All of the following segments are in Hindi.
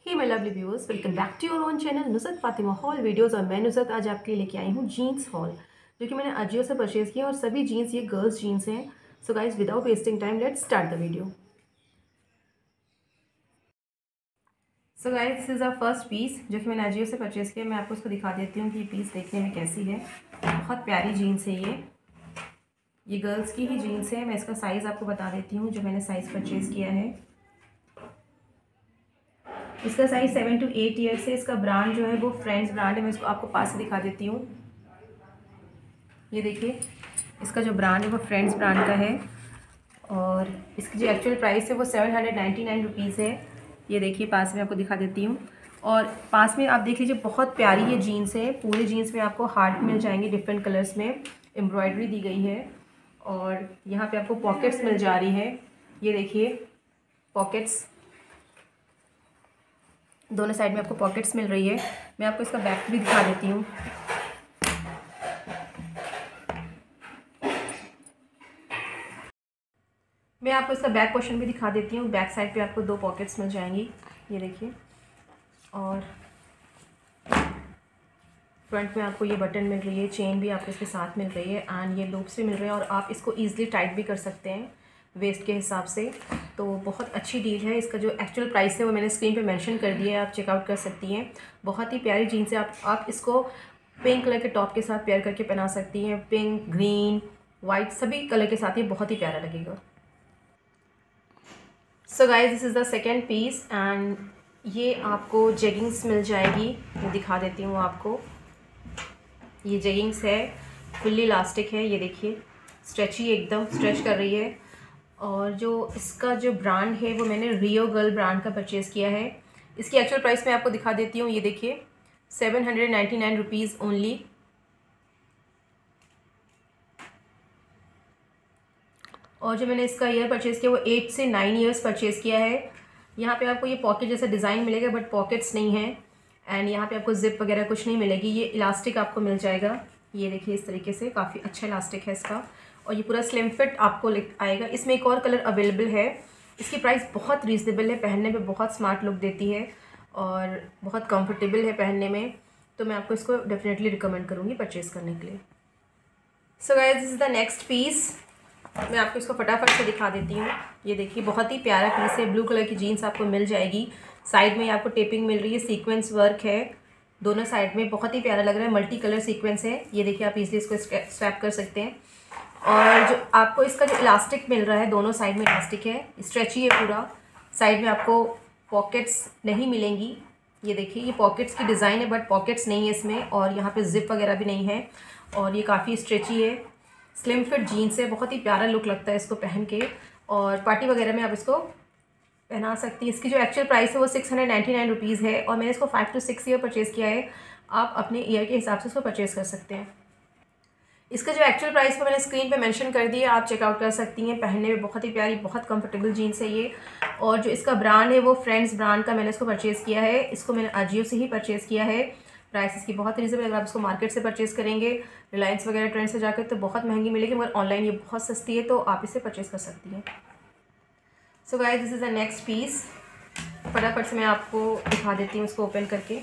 Hey my lovely viewers, welcome back to your own channel Nusrat Fatima hall videos. और मैं नुसरत आज आपके लिए लेके आई हूँ जीन्स हॉल, जो कि मैंने अजियो से परचेज़ किया। और सभी जीन्स ये गर्ल्स जीन्स हैं। So guys, without wasting time, let's start the video. So guys, this is our first piece जो कि मैंने अजियो से परचेज़ किया। मैं आपको उसको दिखा देती हूँ कि ये पीस देखने में कैसी है। बहुत प्यारी जीन्स है ये गर्ल्स की ही जीन्स है। मैं इसका साइज़ आपको बता देती हूँ, जो मैंने साइज़ परचेज़ किया है। इसका साइज़ 7 to 8 ईयर्स है। इसका ब्रांड जो है वो फ्रेंड्स ब्रांड है। मैं इसको आपको पास से दिखा देती हूँ। ये देखिए, इसका जो ब्रांड है वो फ्रेंड्स ब्रांड का है। और इसकी जो एक्चुअल प्राइस है वो 799 रुपीज़ है। ये देखिए, पास में आपको दिखा देती हूँ। और पास में आप देख लीजिए, बहुत प्यारी ये जीन्स है। पूरे जीन्स में आपको हार्ट मिल जाएंगे, डिफरेंट कलर्स में एम्ब्रॉयडरी दी गई है। और यहाँ पे आपको पॉकेट्स मिल जा रही है। ये देखिए, पॉकेट्स, दोनों साइड में आपको पॉकेट्स मिल रही है। मैं आपको इसका बैक भी दिखा देती हूँ। मैं आपको इसका बैक पोर्शन भी दिखा देती हूँ। बैक साइड पे आपको 2 पॉकेट्स मिल जाएंगी, ये देखिए। और फ्रंट में आपको ये बटन मिल रही है, चेन भी आपको इसके साथ मिल रही है, एंड ये लूप्स भी मिल रहे हैं। और आप इसको ईजिली टाइट भी कर सकते हैं वेस्ट के हिसाब से। तो बहुत अच्छी डील है। इसका जो एक्चुअल प्राइस है वो मैंने स्क्रीन पे मेंशन कर दिया है, आप चेकआउट कर सकती हैं। बहुत ही प्यारी जीन्स है। आप इसको पिंक कलर के टॉप के साथ पेयर करके पहना सकती हैं। पिंक, ग्रीन, वाइट सभी कलर के साथ ये बहुत ही प्यारा लगेगा। So guys, this is the second piece, and ये आपको जेगिंग्स मिल जाएगी। मैं दिखा देती हूँ आपको। ये जेगिंग्स है, फुल्ली इलास्टिक है। ये देखिए, स्ट्रेची, एकदम स्ट्रेच कर रही है। और जो इसका जो ब्रांड है वो मैंने रियो गर्ल ब्रांड का परचेज़ किया है। इसकी एक्चुअल प्राइस मैं आपको दिखा देती हूँ। ये देखिए, 799 रुपीज़ ओनली। और जो मैंने इसका ईयर परचेज़ किया वो 8 से 9 ईयर्स परचेज़ किया है। यहाँ पे आपको ये पॉकेट जैसा डिज़ाइन मिलेगा, बट पॉकेट्स नहीं है। एंड यहाँ पे आपको जिप वगैरह कुछ नहीं मिलेगी। ये इलास्टिक आपको मिल जाएगा। ये देखिए, इस तरीके से काफ़ी अच्छा इलास्टिक है इसका। और ये पूरा स्लिम फिट आपको आएगा। इसमें एक और कलर अवेलेबल है। इसकी प्राइस बहुत रीज़नेबल है, पहनने में बहुत स्मार्ट लुक देती है और बहुत कंफर्टेबल है पहनने में। तो मैं आपको इसको डेफिनेटली रिकमेंड करूँगी परचेज़ करने के लिए। So guys, this is the next piece. मैं आपको इसको फटाफट से दिखा देती हूँ। ये देखिए, बहुत ही प्यारा पीस है। ब्लू कलर की जीन्स आपको मिल जाएगी। साइड में आपको टेपिंग मिल रही है, सीक्वेंस वर्क है दोनों साइड में। बहुत ही प्यारा लग रहा है, मल्टी कलर सीक्वेंस है। ये देखिए, आप इजीली इसको स्वैप कर सकते हैं। और जो आपको इसका जो इलास्टिक मिल रहा है, दोनों साइड में इलास्टिक है, स्ट्रेची है पूरा। साइड में आपको पॉकेट्स नहीं मिलेंगी। ये देखिए, ये पॉकेट्स की डिज़ाइन है, बट पॉकेट्स नहीं है इसमें। और यहाँ पे जिप वगैरह भी नहीं है। और ये काफ़ी स्ट्रेची है, स्लिम फिट जीन्स है। बहुत ही प्यारा लुक लगता है इसको पहन के। और पार्टी वगैरह में आप इसको पहना सकती है। इसकी जो एक्चुअल प्राइस है वो 699 रुपीज़ है। और मैंने इसको 5 to 6 ईयर परचेज़ किया है। आप अपने ईयर के हिसाब से इसको परचेज़ कर सकते हैं। इसका जो एक्चुअल प्राइस है मैंने स्क्रीन पे मेंशन कर दिया, आप चेकआउट कर सकती हैं। पहनने में बहुत ही प्यारी, बहुत कंफर्टेबल जीन्स है ये। और जो इसका ब्रांड है वो फ्रेंड्स ब्रांड का मैंने इसको परचेज़ किया है। इसको मैंने अजियो से ही परचेज़ किया है। प्राइस इसकी बहुत रीज़नेबल। अगर आप इसको मार्केट से परचेज़ करेंगे, रिलायंस वगैरह ट्रेंड से जाकर, तो बहुत महंगी मिलेगी, मगर ऑनलाइन ये बहुत सस्ती है, तो आप इसे परचेज़ कर सकती हैं। So guys, this is the next piece. फटाफट से मैं आपको दिखा देती हूँ इसको ओपन करके।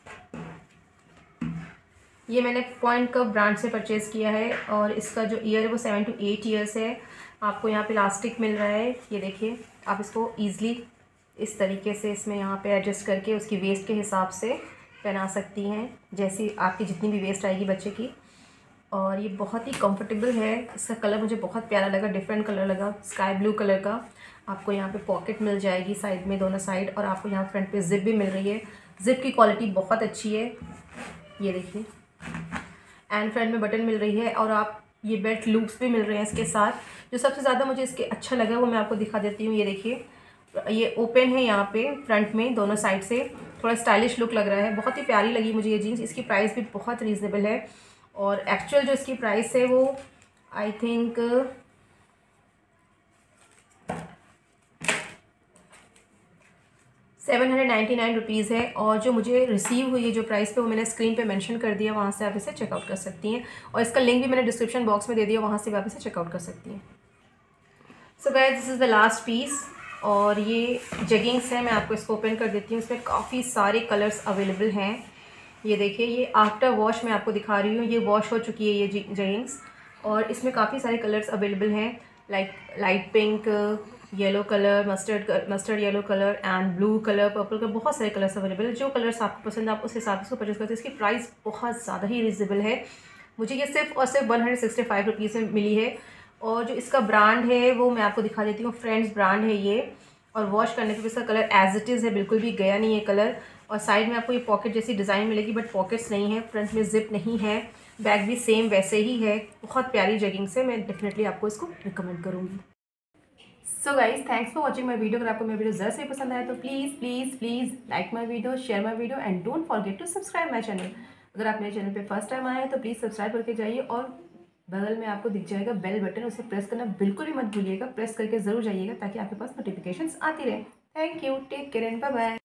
ये मैंने पॉइंट का ब्रांड से परचेज़ किया है। और इसका जो ईयर है वो 7 to 8 ईयर्स है। आपको यहाँ पे इलास्टिक मिल रहा है। ये देखिए, आप इसको ईज़िली इस तरीके से इसमें यहाँ पे एडजस्ट करके उसकी वेस्ट के हिसाब से पहना सकती हैं, जैसी आपकी जितनी भी वेस्ट आएगी बच्चे की। और ये बहुत ही कंफर्टेबल है। इसका कलर मुझे बहुत प्यारा लगा, डिफरेंट कलर लगा, स्काई ब्लू कलर का। आपको यहाँ पे पॉकेट मिल जाएगी साइड में, दोनों साइड। और आपको यहाँ फ्रंट पे जिप भी मिल रही है। जिप की क्वालिटी बहुत अच्छी है, ये देखिए। एंड फ्रंट में बटन मिल रही है। और आप ये बेल्ट लूप्स भी मिल रहे हैं इसके साथ। जो सबसे ज़्यादा मुझे इसके अच्छा लगा वो मैं आपको दिखा देती हूँ। ये देखिए, ये ओपन है यहाँ पे फ्रंट में, दोनों साइड से। थोड़ा स्टाइलिश लुक लग रहा है। बहुत ही प्यारी लगी मुझे ये जीन्स। इसकी प्राइस भी बहुत रीज़नेबल है। और एक्चुअल जो इसकी प्राइस है वो आई थिंक 799 रुपीज़ है। और जो मुझे रिसीव हुई है जो प्राइस पे, वो मैंने स्क्रीन पे मेंशन कर दिया, वहाँ से आप इसे चेकआउट कर सकती हैं। और इसका लिंक भी मैंने डिस्क्रिप्शन बॉक्स में दे दिया, वहाँ से भी आप इसे चेकआउट कर सकती हैं। So guys, this is the last piece. और ये जगिंग्स है, मैं आपको इसको ओपन कर देती हूँ। इसमें काफ़ी सारे कलर्स अवेलेबल हैं। ये देखिए, ये आफ्टर वॉश मैं आपको दिखा रही हूँ, ये वॉश हो चुकी है ये जगिंग्स, और इसमें काफ़ी सारे कलर्स अवेलेबल हैं, like light pink, yellow colour, mustard yellow colour and blue colour, purple colour, बहुत सारे कलर्स अवेलेबल है। जो कलर्स आपको पसंद है आप उस हिसाब से इसको परचेज करते हैं। इसकी प्राइस बहुत ज़्यादा ही रिजनेबल है, मुझे ये सिर्फ और सिर्फ 165 रुपीज़ में मिली है। और जो इसका ब्रांड है वो मैं आपको दिखा देती हूँ, फ्रेंड्स ब्रांड है ये। और वॉश करने के बाद इसका कलर एज इट इज़ है, बिल्कुल भी गया नहीं है कलर। और साइड में आपको ये पॉकेट जैसी डिज़ाइन मिलेगी, बट पॉकेट्स नहीं है, फ्रंट में जिप नहीं है, बैग भी सेम वैसे ही है। बहुत प्यारी जगिंग्स है, मैं डेफिनेटली आपको इसको रिकमेंड करूँगी। So guys, thanks for watching my video. अगर आपको मेरी वीडियो ज़रा से पसंद आया तो please please please like my video, share my video and don't forget to subscribe my channel. अगर आप मेरे चैनल पे फर्स्ट टाइम आए हैं तो प्लीज़ सब्सक्राइब करके जाइए, और बगल में आपको दिख जाएगा बेल बटन, उसे प्रेस करना बिल्कुल भी मत भूलिएगा, प्रेस करके ज़रूर जाइएगा ताकि आपके पास नोटिफिकेशंस आती रहे। Thank you, take care and bye bye.